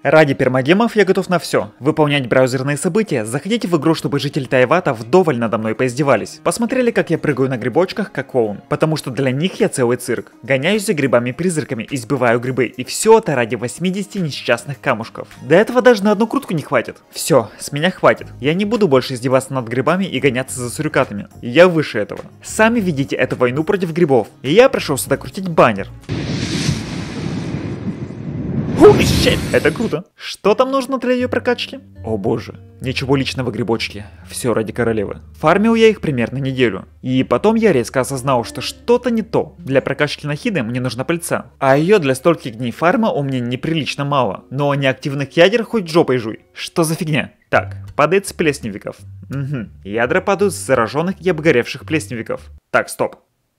Ради пермагемов я готов на все. Выполнять браузерные события, заходите в игру, чтобы жители Тайвата вдоволь надо мной поиздевались. Посмотрели, как я прыгаю на грибочках, как клоун. Потому что для них я целый цирк. Гоняюсь за грибами-призраками и сбиваю грибы. И все это ради 80 несчастных камушков. До этого даже на одну крутку не хватит. Все, с меня хватит. Я не буду больше издеваться над грибами и гоняться за сурикатами. Я выше этого. Сами видите эту войну против грибов. И я пришел сюда крутить баннер. Holy shit! Это круто. Что там нужно для ее прокачки? О боже. Ничего личного, грибочки. Все ради королевы. Фармил я их примерно неделю. И потом я резко осознал, что что-то не то. Для прокачки Нахиды мне нужна пыльца. А ее для стольких дней фарма у меня неприлично мало. Но неактивных ядер хоть жопой жуй. Что за фигня? Так, падает с плесневиков. Угу. Ядра падают с зараженных и обгоревших плесневиков. Так, стоп.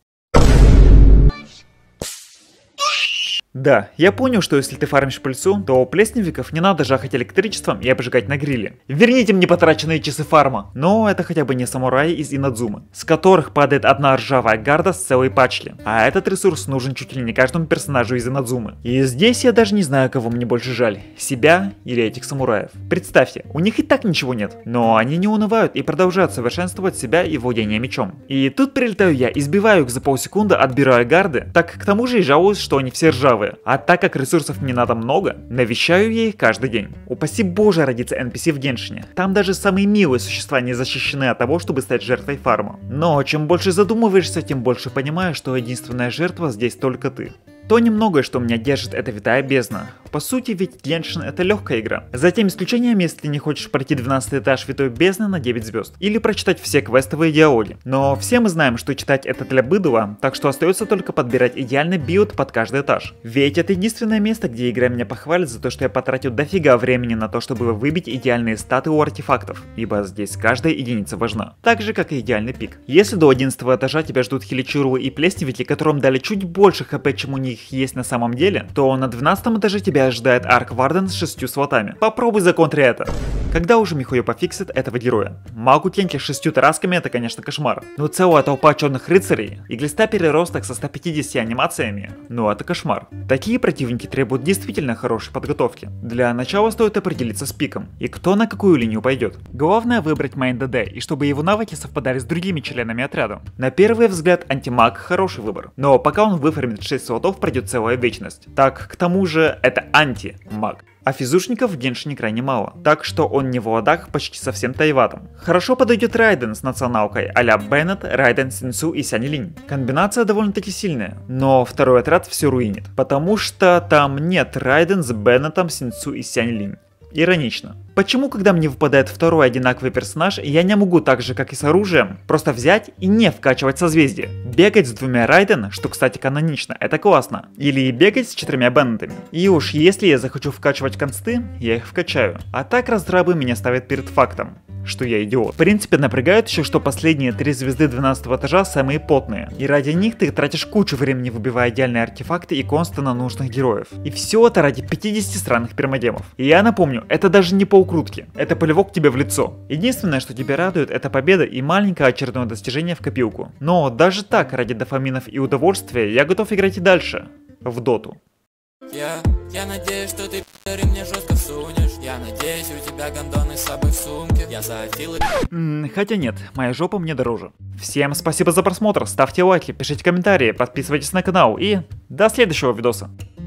Да, я понял, что если ты фармишь пыльцу, то у плесневиков не надо жахать электричеством и обжигать на гриле. Верните мне потраченные часы фарма. Но это хотя бы не самураи из Инадзумы, с которых падает одна ржавая гарда с целой пачки. А этот ресурс нужен чуть ли не каждому персонажу из Инадзумы. И здесь я даже не знаю, кого мне больше жаль. Себя или этих самураев. Представьте, у них и так ничего нет. Но они не унывают и продолжают совершенствовать себя и владение мечом. И тут прилетаю я, избиваю их за полсекунды, отбираю гарды, так к тому же и жалуюсь, что они все ржавые. А так как ресурсов мне надо много, навещаю я их каждый день. Упаси боже родиться NPC в Геншине. Там даже самые милые существа не защищены от того, чтобы стать жертвой фарма. Но чем больше задумываешься, тем больше понимаешь, что единственная жертва здесь только ты. То немногое, что меня держит, это витая бездна. По сути, ведь Геншин это легкая игра. За тем исключением, если ты не хочешь пройти 12 этаж витой бездны на 9 звезд. Или прочитать все квестовые диалоги. Но все мы знаем, что читать это для быдла, так что остается только подбирать идеальный билд под каждый этаж. Ведь это единственное место, где игра меня похвалит за то, что я потратил дофига времени на то, чтобы выбить идеальные статы у артефактов. Ибо здесь каждая единица важна. Так же, как и идеальный пик. Если до 11 этажа тебя ждут хиличуры и плесневики, которым дали чуть больше хп, чем у них есть на самом деле, то на 12 этаже тебя ожидает Арк Варден с 6 слотами. Попробуй законтри это. Когда уже Михуё пофиксит этого героя? Магу Тенки с 6 тарасками это, конечно, кошмар. Но целая толпа черных рыцарей и глиста переросток со 150 анимациями, ну это кошмар. Такие противники требуют действительно хорошей подготовки. Для начала стоит определиться с пиком и кто на какую линию пойдет. Главное выбрать мейн ДД и чтобы его навыки совпадали с другими членами отряда. На первый взгляд антимаг хороший выбор, но пока он выфармит 6 слотов, пройдет целая вечность. Так, к тому же, это анти-маг. А физушников в Геншине крайне мало, так что он не в ладах почти со всем Тайватом. Хорошо подойдет Райден с националкой а-ля Беннет, Райден, Синсу и Сянь Линь. Комбинация довольно-таки сильная, но второй отряд все руинит, потому что там нет Райден с Беннетом, Синсу и Сянь Линь. Иронично. Почему, когда мне выпадает второй одинаковый персонаж, я не могу так же, как и с оружием, просто взять и не вкачивать созвездие? Бегать с 2 Райден, что, кстати, канонично, это классно. Или бегать с 4 Беннетами. И уж если я захочу вкачивать консты, я их вкачаю. А так раздрабы меня ставят перед фактом, что я идиот. В принципе, напрягает еще, что последние 3 звезды 12 этажа самые потные. И ради них ты тратишь кучу времени, выбивая идеальные артефакты и консты на нужных героев. И все это ради 50 странных пермагемов. И я напомню, это даже не полкрутки, это плевок тебе в лицо. Единственное, что тебя радует, это победа и маленькое очередное достижение в копилку. Но даже так, ради дофаминов и удовольствия, я готов играть и дальше. В доту. Я надеюсь, что ты пидоры мне жестко всунешь. Я надеюсь, у тебя гондоны с собой в сумке. Я за Атилой. Хотя нет, моя жопа мне дороже. Всем спасибо за просмотр, ставьте лайки, пишите комментарии, подписывайтесь на канал и до следующего видоса.